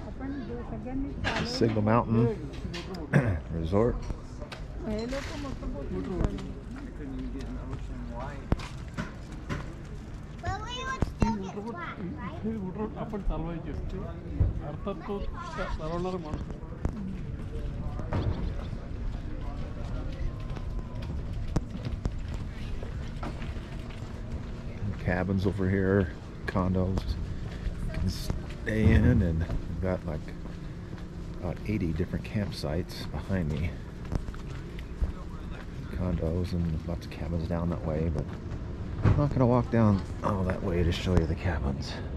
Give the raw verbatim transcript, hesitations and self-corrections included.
Signal Mountain Resort. Cabins over here, condos you can stay in, and we've got like about eighty different campsites behind me. Condos and lots of cabins down that way, but I'm not going to walk down all that way to show you the cabins.